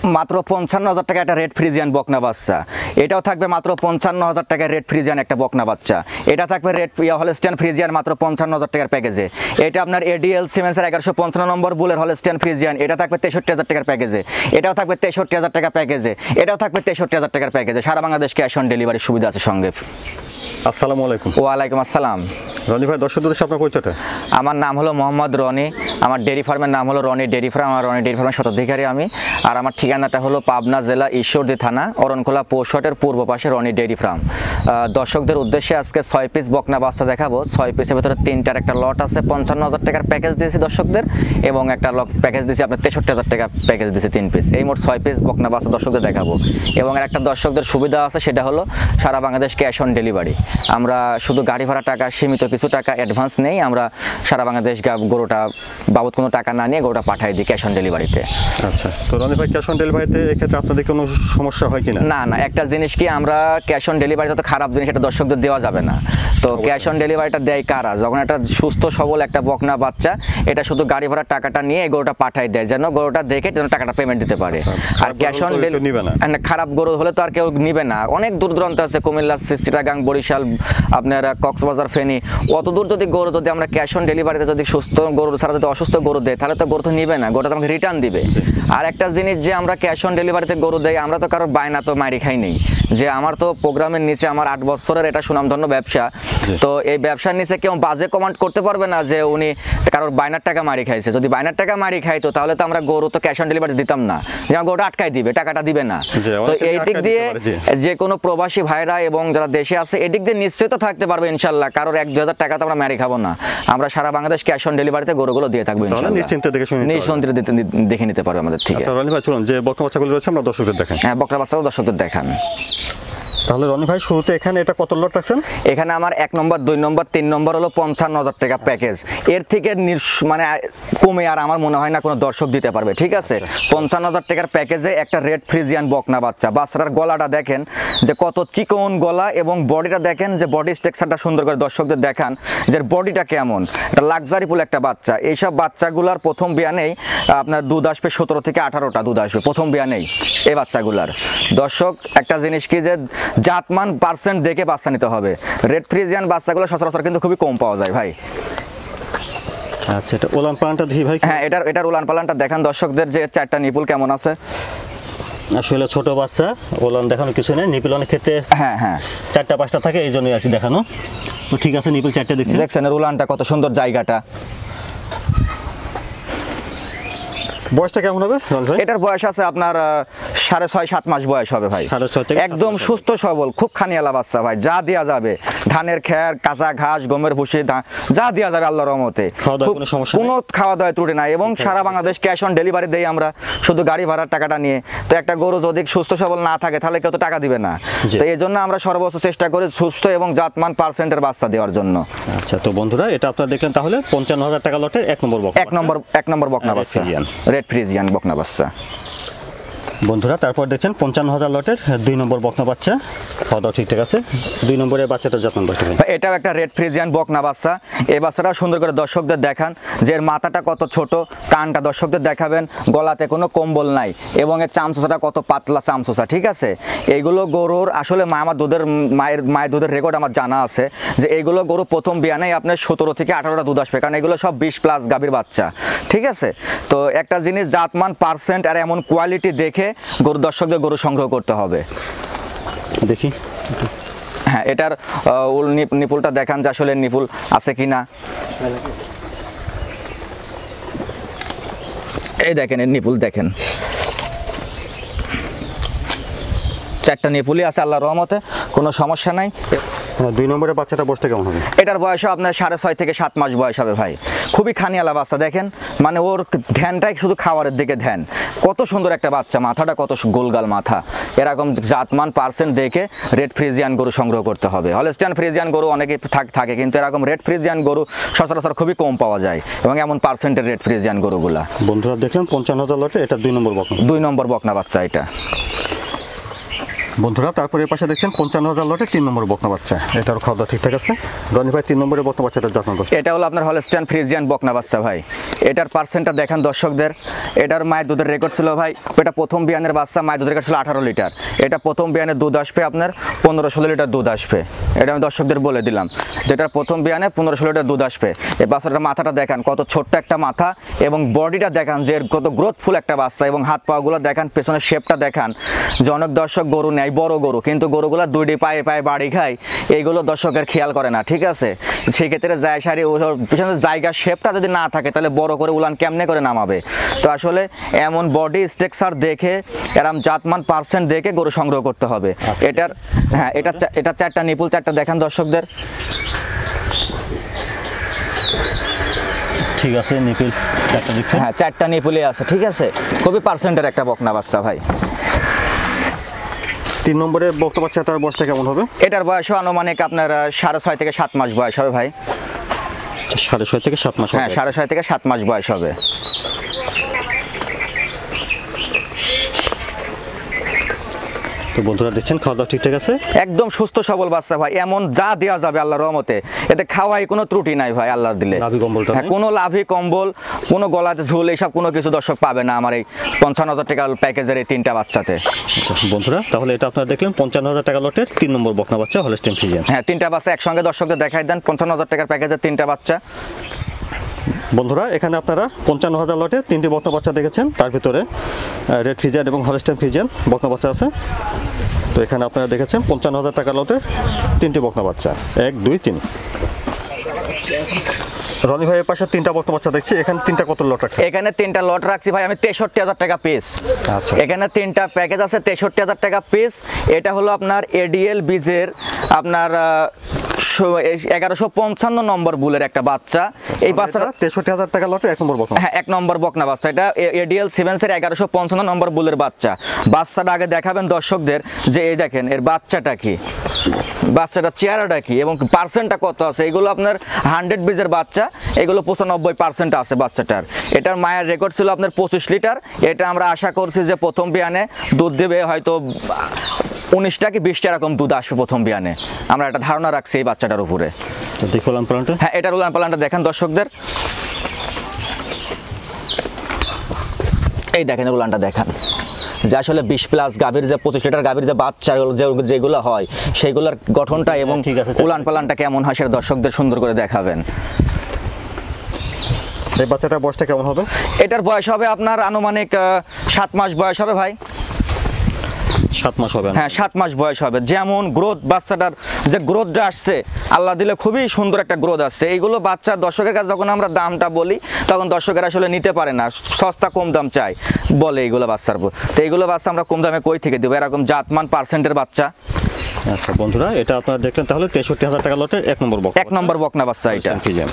মাত্র 55,000 টাকা একটা রেড ফ্রিজিয়ান বকনা বাচ্চা। এটাও থাকবে মাত্র 55,000 টাকায় রেড ফ্রিজিয়ান একটা বকনা বাচ্চা। এটা থাকবে রেড হলস্টিয়ান ফ্রিজিয়ান মাত্র 55,000 টাকার প্যাকেজে। এটা আপনার এডিএল সিমেন্সের 1155 নম্বর বুলের হলস্টিয়ান ফ্রিজিয়ান, এটা থাকবে 63,000 টাকার প্যাকেজে। এটাও থাকবে 63,000 টাকা প্যাকেজে। এটাও থাকবে 63,000 টাকার প্যাকেজে। সারা বাংলাদেশ ক্যাশ অন ডেলিভারির সুবিধা আছে সঙ্গে। আসসালামু আলাইকুম। ওয়ালাইকুম আসসালাম। রনি ভাই, দর্শকদের সাথে আপনার পরিচয়টা? আমার নাম হলো মোহাম্মদ রনি। আমার ডেয়ারি ফার্মের নাম হলো রনি ডেয়ারি ফার্ম। আমার রনি ডেয়ারি ফার্মের স্বত্বাধিকারী আমি। আর আমার ঠিকানাটা হলো পাবনা জেলা ঈশ্বরদী থানা অরণখোলা পৌষটের পূর্ব পাশে রনি ডেয়ারি ফার্ম। দর্শকদের উদ্দেশ্যে আজকে 6 পিস বকনা বাচ্চা দেখাবো। 6 পিসের ভিতরে 3টার একটা লট আছে। 55,000 টাকার প্যাকেজ দিয়েছি দর্শকদের, এবং একটা লট প্যাকেজ দিয়েছি আপনার 63,000 টাকা প্যাকেজ দিয়েছি 3 পিস। এই মোট 6 পিস বকনা বাচ্চা দর্শকদের দেখাবো। এবং একটা দর্শকদের সুবিধা আছে, সেটা হলো সারা বাংলাদেশ ক্যাশ অন ডেলিভারি। আমরা শুধু গাড়ি ভাড়া টাকা সীমিত কিছু টাকা অ্যাডভান্স নেই, আমরা সারা বাংলাদেশ গরুটা বাবদ কোনো টাকা না নিয়ে গরুটা পাঠাই দিই ক্যাশ অন ডেলিভারিতে। আচ্ছা, তো রনি ভাই, ক্যাশ অন ডেলিভারিতে এক্ষেত্রে আপনাদের কোনো সমস্যা হয় কিনা? না না, একটা জিনিস কি, আমরা ক্যাশ অন ডেলিভারিতে তো খারাপ জিনিস এটা দর্শকদের দেওয়া যাবে না। তো ক্যাশ অন ডেলিভারিটা দেয় কারা? যখন একটা সুস্থ সবল একটা বকনা বাচ্চা এটা শুধু গাড়ি ভাড়ার টাকাটা নিয়ে গরুটা পাঠাই দেয়, যেন গরুটা দেখে যেন টাকাটা পেমেন্ট দিতে পারে। আর ক্যাশ অন ডেলিভারি খারাপ গরু হলে তো আর কেউ নিবে না। অনেক দূর দূরান্ত আছে, কুমিল্লা, চিটাগাং, বরিশাল, আপনার কক্সবাজার, ফেনী, অত দূর যদি গরু যদি আমরা ক্যাশ অন ডেলিভারিতে যদি সুস্থ গরু ছাড়া যদি অসুস্থ গরু দেয়, তাহলে তো গরু তো নিবে না, গরুটা আমাকে রিটার্ন দিবে। আর একটা জিনিস, যে আমরা ক্যাশ অন ডেলিভারিতে গরু দেই, আমরা তো কারোর বায়না তো মারি খাই নেই। যে আমার তো প্রোগ্রামের নিচে আমার 8 বছরের এটা সুনামধন্য ব্যবসা, তো এই ব্যবসার নিচে কেউ বাজে কমেন্ট করতে পারবে না যে উনি কারোর বায়নার টাকা মারি খাইছে। যদি বায়নার টাকা মারি খাইতো তাহলে তো আমরা গরু তো ক্যাশ অন ডেলিভারি দিতাম না, যে আমার গরুটা আটকাই দিবে, টাকাটা দিবে না। তো এই দিক দিয়ে যে কোনো প্রবাসী ভাইরা এবং যারা দেশে আছে এদিক দিয়ে নিশ্চয়ই তো থাকতে পারবে ইনশাল্লাহ। কারোর 1-2 হাজার টাকা তো আমরা মারি খাবো না। আমরা সারা বাংলাদেশ ক্যাশ অন ডেলিভারিতে গরুগুলো দিয়ে থাকবো ইনশাল্লাহ। নিশ্চিন্তে দেখে নিতে পারবে আমাদের থেকে। আচ্ছা রনি ভাই, চলুন যে বকনা বাচ্চাগুলো রয়েছে আমরা দর্শকদের দেখাই। হ্যাঁ, বকনা বাচ্চাগুলো দর্শকদের দেখান। তাহলে রনি ভাই, শুরুতে এখানে এটা কত লট রাখছেন? এখানে আমার 1 নম্বর, 2 নম্বর, 3 নম্বর হলো 55,000 টাকা প্যাকেজ। এর থেকে মানে কমে আর আমার মনে হয় না কোনো দর্শক দিতে পারবে। ঠিক আছে, 55,000 টাকার প্যাকেজে একটা রেড ফ্রিজিয়ান বকনা বাচ্চা। বাচ্চাটার গলাটা দেখেন যে কত চিকন গলা, এবং বডিটা দেখেন যে বডি স্ট্রাকচারটা সুন্দর করে দর্শকদের দেখান যে বডিটা কেমন। একটা লাক্সারিফুল একটা বাচ্চা। এইসব বাচ্চাগুলার প্রথম বিয়ানেই আপনার দুধ আসবে 17 থেকে 18টা দুধ আসবে প্রথম বিয়ানেই এই বাচ্চাগুলার। দর্শক একটা জিনিস কি, যে জাতমান পার্সেন্ট দেখে বাচ্চা নিতে হবে। রেড ফ্রিজিয়ান বাচ্চাগুলো সচরাচর কিন্তু খুবই কম পাওয়া যায় ভাই। আচ্ছা, এটা ওলান পালানটা দেখি ভাই। হ্যাঁ, এটার উলান পালানটা দেখান দর্শকদের, যে 4টা নিপুল কেমন আছে। আসলে ছোট বাচ্চা, ওলান দেখানো কিছু নেই, নিপুল অনেক ক্ষেত্রে হ্যাঁ হ্যাঁ 4টা-5টা থাকে, এই জন্যই আর কি দেখানো। তো ঠিক আছে, নিপুল 4টা দেখছেন, এর উলানটা কত সুন্দর, জায়গাটা। বয়সটা কেমন হবে? এটার বয়স আছে আপনার 6.5-7 মাস বয়স হবে ভাই। একদম সুস্থ সবল, খুব খানিয়ালা বাচ্চা ভাই। যা দেওয়া যাবে, ধানের খের, কাঁচা ঘাস, গমের ভুসি, যা দেওয়া যাবে আল্লাহর রহমতে, কোনো খাওয়া দাওয়ায় ত্রুটি নাই। এবং সারা বাংলাদেশ ক্যাশ অন ডেলিভারি দেই আমরা, শুধু গাড়ি ভাড়ার টাকাটা নিয়ে। তো একটা গরু যদি সুস্থ সবল না থাকে তাহলে কেউ তো টাকা দিবে না। তো এই জন্য আমরা সর্বোচ্চ চেষ্টা করি সুস্থ এবং জাতমান পার্সেন্টের বাচ্চা দেওয়ার জন্য। আচ্ছা, তো বন্ধুরা, এটা আপনারা দেখলেন তাহলে 55,000 টাকা লটের 1 নম্বর বকনা, 1 নম্বর বকনা বাচ্চা, রেড ফ্রিজিয়ান বকনা বাচ্চা। বন্ধুরা, তারপর দেখছেন 55,000 লটের 2 নম্বর বকনা বাচ্চা। খাওয়া দাওয়া ঠিকঠাক আছে। 2 নম্বরের বাচ্চাটা যত্ন করতে হবে। এটাও একটা রেড ফ্রিজিয়ান বকনা বাচ্চা। এই বাচ্চাটা সুন্দর করে দর্শকদের দেখান, যে এর মাথাটা কত ছোট, কানটা দর্শকদের দেখাবেন, গলাতে কোনো কম্বল নাই, এবং এর চামচোসাটা কত পাতলা চামচোসা। ঠিক আছে, এইগুলো গরুর আসলে আমার মায়ের দুধের রেকর্ড আমার জানা আছে, যে এইগুলো গরু প্রথম বিয়ানেই আপনার 17 থেকে 18টা দুধ আসবে, কারণ এগুলো সব 20+ গাভীর বাচ্চা। ঠিক আছে, তো একটা জিনিস জাতমান পার্সেন্ট আর এমন কোয়ালিটি দেখে গরু দর্শকদের গরু সংগ্রহ করতে হবে। দেখি, হ্যাঁ, এটার নিপুলটা দেখান যে আসলে নিপুল আছে কিনা। এই দেখেন, এর নিপুল দেখেন, 4টা নিপুলই আছে আল্লাহর রহমতে, কোনো সমস্যা নাই। 2 নম্বরের বাচ্চাটা বয়সটা কেমন হবে? এটার বয়সও আপনার 6.5 থেকে 7 মাস বয়স হবে ভাই। খুবই খানিয়ালা বাচ্চা দেখেন, মানে ওর ধ্যানটাই শুধু খাবারের দিকে ধ্যান। কত সুন্দর একটা বাচ্চা, মাথাটা কত গোলগাল মাথা। এরকম জাতমান পার্সেন্ট দেখে রেড ফ্রিজিয়ান গরু সংগ্রহ করতে হবে। হলস্টিয়ান ফ্রিজিয়ান গরু অনেকে থাকে, কিন্তু এরকম রেড ফ্রিজিয়ান গরু সচরাচর খুবই কম পাওয়া যায়, এবং এমন পার্সেন্টের রেড ফ্রিজিয়ান গরুগুলা। বন্ধুরা দেখলাম 55,000 লটে এটা 2 নম্বর বকনা, 2 নম্বর বকনা বাচ্চা এটা। বন্ধুরা তারপরে এই পাশে দেখছেন 55,000 লটের 3 নম্বর বকনা বাচ্চা, এটার খাওয়া দাওয়া ঠিকঠাক আছে। রনি ভাই 3 নম্বরে বকনা বাচ্চাটার যত্ন করছে। এটা হলো আপনার হলস্টাইন ফ্রিজিয়ান বকনা বাচ্চা ভাই। এটার পার্সেন্টটা দেখেন দর্শকদের। এটার মায়ের দুধের রেকর্ড ছিল ভাই, এটা প্রথম বিয়ানের বাচ্চা, মায়ের দুধের রেকর্ড ছিল 18 লিটার। এটা প্রথম বিয়ানের দুধ আসবে আপনার 15-16 লিটার দুধ আসবে। এটা আমি দর্শকদের বলে দিলাম, যেটা প্রথম বিয়ানে 15-16 লিটার দুধ আসবে। এই বাচ্চাটার মাথাটা দেখান, কত ছোট্ট একটা মাথা, এবং বডিটা দেখান যে কত গ্রোথফুল একটা বাচ্চা, এবং হাত পাগুলো দেখান, পেছনের শেপটা দেখান। যে অনেক দর্শক গরু নেয় বড় গরু, কিন্তু গরুগুলো দুইটি পায়ে পায়ে বাড়ি খায়, এইগুলো দর্শকের খেয়াল করে না, ঠিক আছে। সেক্ষেত্রে যায় সারি পিছনে জায়গা শেপটা যদি না থাকে তাহলে বড় করে উলান কেমনে করে নামাবে। তো আসলে এমন বডি স্ট্রাকচার দেখে, এরম জাতমান পার্সেন্ট দেখে গরু সংগ্রহ করতে হবে। এটার হ্যাঁ, এটা 4টা নিপুল, 4টা দেখান দর্শকদের। ঠিক আছে, নিপিল 4টা দিচ্ছে। হ্যাঁ, 4টা নিপুলে আছে, ঠিক আছে। খুবই পার্সেন্টের একটা বকনা বাচ্চা ভাই। 3 নম্বরে বকনা বাচ্চাটার বয়সটা কেমন হবে? এটার বয়স আনুমানিক আপনার 6.5 থেকে 7 মাস বয়স হবে ভাই। 6.5 থেকে 7 মাস। হ্যাঁ, 6.5 থেকে 7 মাস বয়স হবে। তো বন্ধুরা দেখছেন খাওয়া দাওয়া ঠিকঠাক আছে, একদম সুস্থ সবল বাচ্চা ভাই, এমন যা দেওয়া যাবে আল্লাহর রহমতে। এতে খাওয়াই কোনো ত্রুটি নাই ভাই আল্লাহর দিলে। লাভি কম্বলটা হ্যাঁ, কোনো লাভি কম্বল, কোনো গলাতে ঝুল, এইসব কোনো কিছু দর্শক পাবে না আমার এই 55,000 টাকা প্যাকেজের এই 3টা বাচ্চাতে। আচ্ছা বন্ধুরা, তাহলে এটা আপনারা দেখলেন 55,000 টাকা লটের 3 নম্বর বকনা বাচ্চা হলস্টাইন ফ্রিজিয়ান। হ্যাঁ, 3টা বাচ্চা একসঙ্গে দর্শকদের দেখাই দেন। 55,000 টাকার প্যাকেজের 3টা বাচ্চা। বন্ধুরা এখানে আপনারা 55,000 লটে 3টি বকনা বাচ্চা দেখেছেন, তার ভিতরে রেড ফ্রিজিয়ান এবং হলস্টাইন ফ্রিজিয়ান বকনা বাচ্চা আছে। তো এখানে আপনারা দেখেছেন 55,000 টাকা লটের 3টি বকনা বাচ্চা, 1, 2, 3। রনি ভাইয়ের পাশে 3টা বকনা বাচ্চা দেখছি, এখানে 3টা কত লট রাখছে? এখানে 3টা লট রাখছি ভাই আমি 63,000 টাকা পিস। আচ্ছা। এখানে 3টা প্যাকেজ আছে 63,000 টাকা পিস। এটা হলো আপনার এডিএল বীজের আপনার 1155 নম্বর বুলের একটা বাচ্চা। এই বাচ্চাটা 63,000 টাকা লটে 1 নম্বর বকনা। হ্যাঁ, 1 নম্বর বকনা বাচ্চা। এটা এডিএল সিমেন্সের 1155 নম্বর বুলের বাচ্চা। বাচ্চাটা আগে দেখাবেন দর্শকদের যে এই দেখেন এর বাচ্চাটা কি, বাচ্চাটা চেহারাটা কি এবং পার্সেন্টটা কত আছে। এগুলো আপনার 100 বীজের বাচ্চা, এগুলো 95% আছে বাচ্চাটার। এটার মায়ের রেকর্ড ছিল আপনার 25 লিটার। এটা আমরা আশা করছি যে প্রথম বিয়ানে দুধ দেবে হয়তো 19টা কি 20টা এরকম দুধ আসবে প্রথম বিয়ানে। আমরা একটা ধারণা রাখছি এই বাচ্চাটার উপরে। তো দেখো লান পালানটা। হ্যাঁ, এটার উলান পালানটা দেখেন দর্শকদের। এই দেখেন উলানটা দেখান, যে আসলে 20+ গাভীর যে 25 লিটার গাভীর যে বাচ্চা যেগুলো হয় সেইগুলোর গঠনটা এবং ঠিক আছে, উলান পালানটা কেমন হয় সেটা দর্শকদের সুন্দর করে দেখাবেন। এই বাচ্চাটার বয়সটা কেমন হবে? এটার বয়স হবে আপনার আনুমানিক 7 মাস বয়স হবে ভাই। 7 মাস হবে। হ্যাঁ, 7 মাস বয়স হবে। যেমন গ্রোথ, বাচ্চাটার যে গ্রোথটা আসছে আল্লাহ দিলে খুবই সুন্দর একটা গ্রোথ আসছে। এইগুলো বাচ্চা দর্শকের কাছে যখন আমরা দামটা বলি তখন দর্শকের আসলে নিতে পারে না, সস্তা কম দাম চাই বলে এইগুলো বাচ্চার। তো এইগুলো বাচ্চা আমরা কম দামে কই থেকে দেবো, এরকম জাতমান পার্সেন্টের বাচ্চা। আচ্ছা বন্ধুরা, এটা আপনারা দেখলেন তাহলে 63,000 টাকা লটের 1 নম্বর বকনা। 1 নম্বর বকনা বাচ্চা এটা।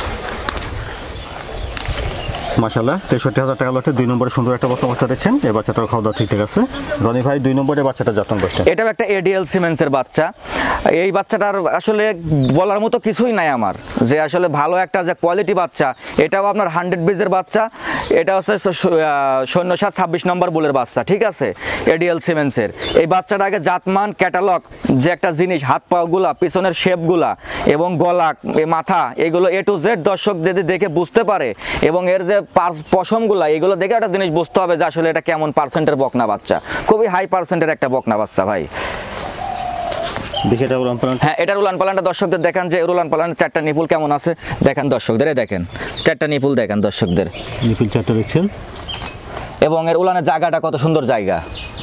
মাশাআল্লাহ, 63,000 টাকা লটে 2 নম্বরে সুন্দর একটা বকনা বাচ্চা দেখছেন। এই বাচ্চাটার খাওয়া দাওয়া ঠিকঠাক আছে। রনি ভাই 2 নম্বরে বাচ্চাটা যত্ন করছেন। এটাও একটা এডিএল সিমেন্সের বাচ্চা। এই বাচ্চাটার আসলে বলার মতো কিছুই নাই আমার, যে আসলে ভালো একটা যে কোয়ালিটি বাচ্চা। এটাও আপনার 100 বীজের বাচ্চা। এটা হচ্ছে 0726 নম্বর বুলের বাচ্চা, ঠিক আছে, এডিএল সিমেন্সের। এই বাচ্চাটা আগে জাতমান ক্যাটালগ যে একটা জিনিস, হাত পাগুলা, পিছনের শেপগুলা এবং গলা, মাথা, এগুলো A to Z দর্শক যদি দেখে বুঝতে পারে এবং এর যে পশমগুলা এগুলো দেখে একটা জিনিস বুঝতে হবে যে আসলে এটা কেমন পার্সেন্টের বকনা বাচ্চা। খুবই হাই পার্সেন্টের একটা বকনা বাচ্চা ভাই। দেখে এটা উলান পালান। হ্যাঁ, এটার উলান পালানটা দর্শকদের দেখান, যে উলান পালানের 4টা নিপুল কেমন আছে দেখেন দর্শকদের। দেখেন 4টা নিপুল দেখেন দর্শকদের, নিপিল 4টা দেখছেন এবং এর উলানের জায়গাটা কত সুন্দর জায়গা।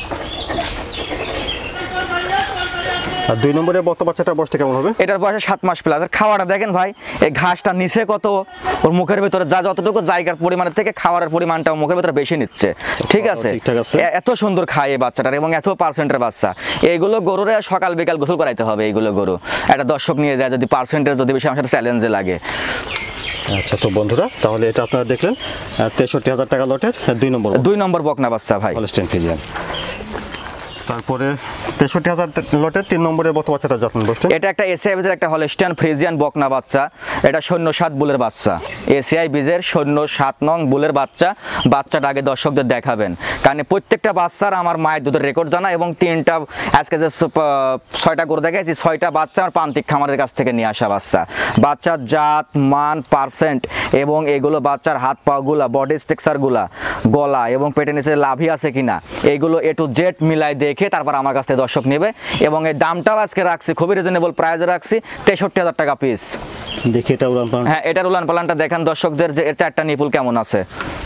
আর 2 নম্বরে বকনা বাচ্চাটার বয়সটা কেমন হবে? এটার বয়সে 7 মাস প্লাস। আর খাওয়াটা দেখেন ভাই, এই ঘাসটা নিচে কত, ওর মুখের ভিতরে যা যতটুকু জায়গার পরিমাণের থেকে খাওয়ার পরিমাণটা মুখের ভিতরে বেশি নিচ্ছে, ঠিক আছে। ঠিকঠাক আছে। এত সুন্দর খায় এই বাচ্চাটার এবং এত পার্সেন্টের বাচ্চা। এইগুলো গরুরে সকাল বিকাল গোসল করাইতে হবে। এইগুলো গরু একটা দর্শক নিয়ে যায় যদি পার্সেন্টের যদি বেশি আমার সাথে চ্যালেঞ্জে লাগে। আচ্ছা, তো বন্ধুরা তাহলে এটা আপনারা দেখলেন 63,000 টাকা লটের 2 নম্বর বকনা বাচ্চা ভাই, হলস্টাইন ফ্রিজিয়ান। তারপরে 63,000 লটের 3 নম্বরের বক্তা বাচ্চাটা জাতমান বয়সটা? এটা একটা এসিআই বীজের একটা হলস্টিয়ান ফ্রিজিয়ান বকনা বাচ্চা, এটা 07 বুলের বাচ্চা, এসিআই বীজের 07 নং বুলের বাচ্চা। বাচ্চাটা আগে দর্শকদের দেখাবেন, কারণ প্রত্যেকটা বাচ্চার আমার মায়ের দুধের রেকর্ড জানা, এবং 3টা আজকে যে 6টা করে দেখাচ্ছি 6টা বাচ্চা আমার প্রান্তিক খামারের কাছ থেকে নিয়ে আসা বাচ্চা। বাচ্চার জাত মান পার্সেন্ট এবং এগুলো বাচ্চার হাত পাগুলা, বডি স্ট্রাকচারগুলা, গলা এবং পেটের নিচে লাভি আছে কিনা, এইগুলো এ টু জেড মিলাই দেখে তারপর আমার কাছ থেকে দর্শক নেবে। এবং এই দামটাও আজকে রাখছি খুবই রিজনেবল প্রাইসে রাখছি, 63,000 টাকা পিস। দেখি এটা উলান পালান। হ্যাঁ, এটার উলান পালানটা দেখেন দর্শকদের যে এর 4টা নিপুল কেমন আছে।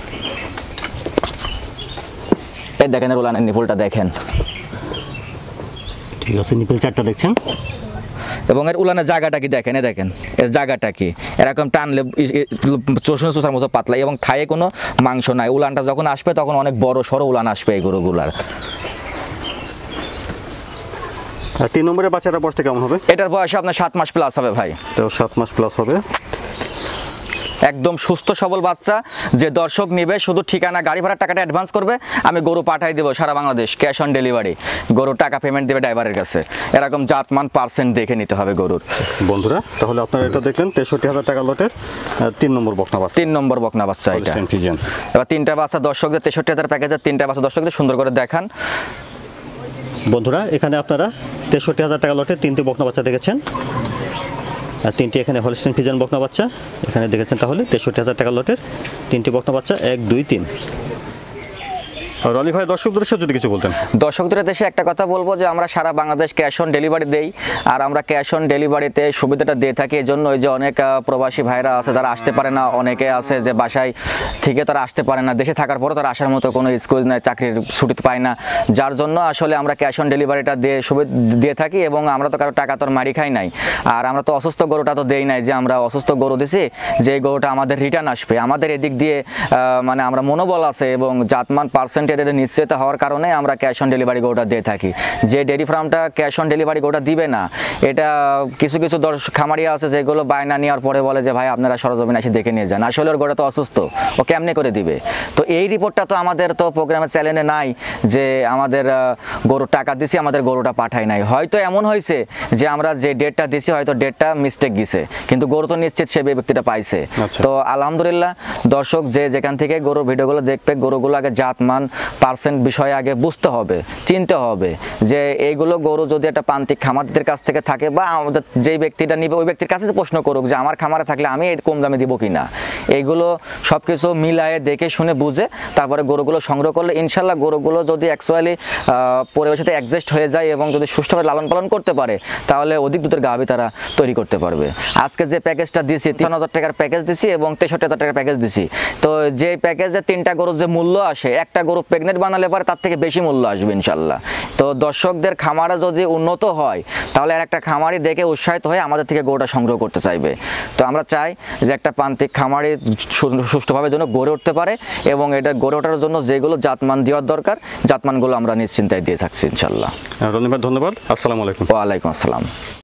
এই দেখেন এর উলানের নিপুলটা দেখেন, ঠিক আছে, নিপল 4টা দেখছেন। এবং এর উলানের জায়গাটা কি দেখেন, দেখেন এর জায়গাটা কি, এরকম টানলে চোষার মতো পাতলা, এবং থায়ে কোনো মাংস নাই। উলানটা যখন আসবে তখন অনেক বড় সড়ো উলান আসবে এই গরুগুলার। আর 3 নম্বরের বাচ্চাটা বয়সটা কেমন হবে? এটার বয়স আপনার 7 মাস প্লাস হবে ভাই, তো 7 মাস প্লাস হবে। একদম সুস্থ সবল বাচ্চা। যে দর্শক নেবে শুধু ঠিকানা গাড়ি ভাড়ার টাকাটা অ্যাডভান্স করবে, আমি গরু পাঠাই দেবো সারা বাংলাদেশ, ক্যাশ অন ডেলিভারি। গরুর টাকা পেমেন্ট দেবে ড্রাইভারের কাছে। এরকম জাতমান পার্সেন্ট দেখে নিতে হবে গরুর। বন্ধুরা তাহলে আপনারা এটা দেখলেন 63,000 টাকা লটের 3 নম্বর বকনা বাচ্চা, 3 নম্বর বকনা বাচ্চা এটা। Holstein Friesian. এবার 3টা বাচ্চা দর্শকদের 63,000 প্যাকেজের 3টা বাচ্চা দর্শকদের সুন্দর করে দেখান। বন্ধুরা এখানে আপনারা 63,000 টাকা লটের 3টি বকনা বাচ্চা দেখেছেন, আর 3টি এখানে হলস্টাইন ফ্রিজিয়ান বকনা বাচ্চা এখানে দেখেছেন। তাহলে 63,000 টাকা লটের 3টি বকনা বাচ্চা 1, 2, 3। রনি ভাই দর্শকদের সাথে যদি কিছু বলতেন। দর্শকদের দেশে একটা কথা বলবো যে আমরা সারা বাংলাদেশ ক্যাশ অন ডেলিভারি দেই, আর আমরা ক্যাশ অন ডেলিভারিতে সুবিধাটা দিয়ে থাকি। এই জন্য ওই যে অনেক প্রবাসী ভাইরা আছে যারা আসতে পারে না, অনেকে আছে যে বাসায় থেকে তারা আসতে পারে না, দেশে থাকার পরও তারা আসার মতো কোনো এক্সকিউজ নাই, চাকরির ছুটি পায় না, যার জন্য আসলে আমরা ক্যাশ অন ডেলিভারিটা দিয়ে থাকি। এবং আমরা তো কারো টাকা তো মারি খাই নাই, আর আমরা তো অসুস্থ গরুটা তো দেই নাই যে আমরা অসুস্থ গরু দিছি যে এই গরুটা আমাদের রিটার্ন আসবে। আমাদের এদিক দিয়ে মানে আমরা মনোবল আছে এবং জাতমান পার্সেন্টের নিশ্চিত হওয়ার কারণে আমরা ক্যাশ অন ডেলিভারি গরুটা দিয়ে থাকি। যে ডেয়ারি ফার্মটা ক্যাশ অন ডেলিভারি গরুটা দিবে না, এটা কিছু কিছু খামারি আছে যেগুলো বায়না নেওয়ার পরে বলে যে ভাই আপনারা সরজমিনে এসে দেখে নিয়ে যান, আসলে ওর গরুটা তো অসুস্থ, ও কেমনে করে দিবে। তো এই রিপোর্টটা তো আমাদের তো প্রোগ্রামের চ্যানেলে নাই যে আমাদের গরুর টাকা দিছি আমাদের গরুটা পাঠায় নাই। হয়তো এমন হয়েছে যে আমরা যে ডেটটা দিছি হয়তো ডেটটা মিস্টেক গেছে, কিন্তু গরু তো নিশ্চিত সে ব্যক্তিটা পাইছে। তো আলহামদুলিল্লাহ দর্শক যে যেখান থেকে গরুর ভিডিওগুলো দেখবে, গরুগুলো আগে জাতমান পার্সেন্ট বিষয়ে আগে বুঝতে হবে, চিনতে হবে যে এইগুলো গরু যদি একটা প্রান্তিক খামারদের কাছ থেকে থাকে, বা আমাদের যেই ব্যক্তিটা নিবে ওই ব্যক্তির কাছে প্রশ্ন করুক যে আমার খামারে থাকলে আমি কম দামে দিব কিনা। এইগুলো সব কিছু মিলায়ে দেখে শুনে বুঝে তারপরে গরুগুলো সংগ্রহ করলে ইনশাল্লাহ গরুগুলো যদি অ্যাকচুয়ালি পরিবেশের সাথে অ্যাডজাস্ট হয়ে যায় এবং যদি সুষ্ঠুভাবে লালন পালন করতে পারে তাহলে অধিক দুধের গাভী তারা তৈরি করতে পারবে। আজকে যে প্যাকেজটা দিছি 53,000 টাকার প্যাকেজ দিছি এবং 63,000 টাকার প্যাকেজ দিছি, তো যে প্যাকেজে 3টা গরুর যে মূল্য আসে, একটা গরু প্রেগনেন্ট বানালে পরে তার থেকে বেশি মূল্য আসবে ইনশাল্লাহ। তো দর্শকদের খামারে যদি উন্নত হয় তাহলে আর একটা খামারি দেখে উৎসাহিত হয়ে আমাদের থেকে গরুটা সংগ্রহ করতে চাইবে। তো আমরা চাই যে একটা প্রান্তিক খামারি সুষ্ঠুভাবে যেন গড়ে উঠতে পারে, এবং এটা গড়ে ওঠার জন্য যেগুলো জাতমান দেওয়ার দরকার জাতমানগুলো আমরা নিশ্চিন্তায় দিয়ে থাকছি ইনশাল্লাহ। রনি ভাই ধন্যবাদ, আসসালামু আলাইকুম। ওয়ালাইকুম আসসালাম।